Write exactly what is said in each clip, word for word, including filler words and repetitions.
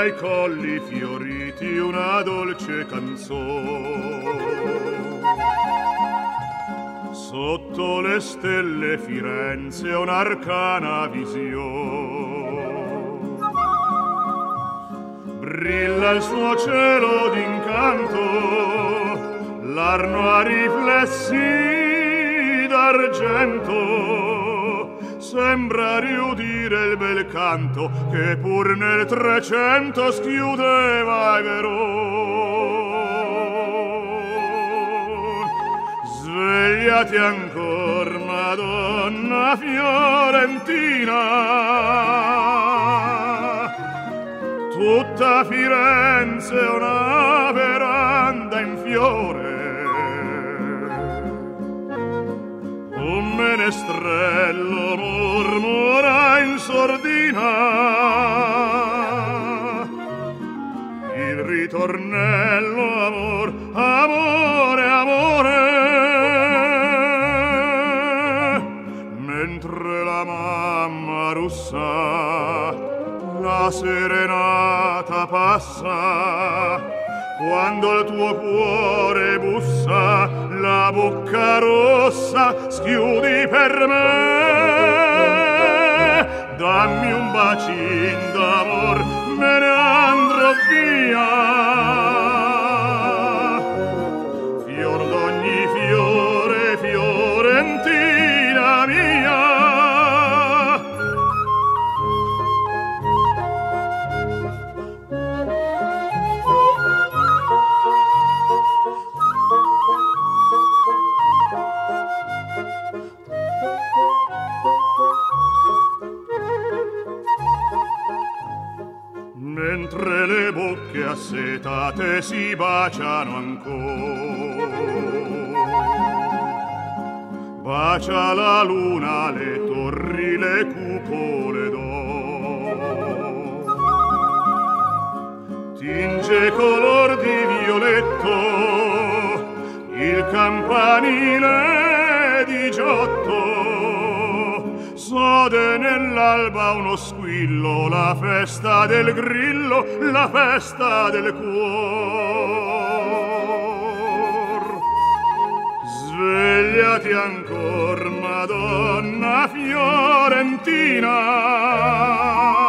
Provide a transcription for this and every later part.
dai colli fioriti una dolce canzone. Sotto le stelle Firenze un'arcana visione. Brilla il suo cielo d'incanto, l'arno a riflessi d'argento, sembra riudire il bel canto che pur nel Trecento schiudeva Veron. Svegliati ancor, Madonna Fiorentina, tutta Firenze è una veranda in fiore. Un menestrello mormora in sordina il ritornello amor, amore, amore, mentre la mamma russa la serenata passa. Quando il tuo cuore bussa, la bocca rossa schiudi per me. Dammi un bacin d'amor, me ne andrò via. Fior d'ogni fiore, Fiorentina mia. Mentre le bocche assetate si baciano ancora, bacia la luna le torri, le cupole d'oro, tinge color di violetto il campanile di Giotto. Sode nell'alba uno squillo, la festa del grillo, la festa del cuor. Svegliati ancor, Madonna Fiorentina.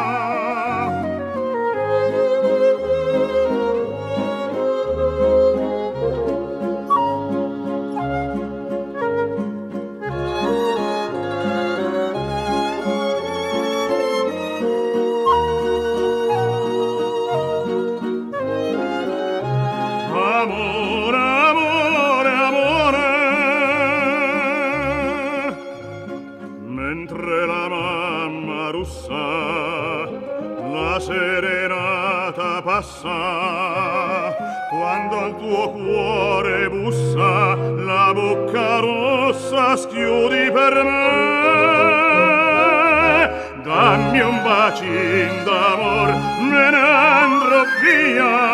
La serenata passa, quando al tuo cuore bussa, la bocca rossa schiudi per me. Dammi un bacin d'amor, me ne andrò via.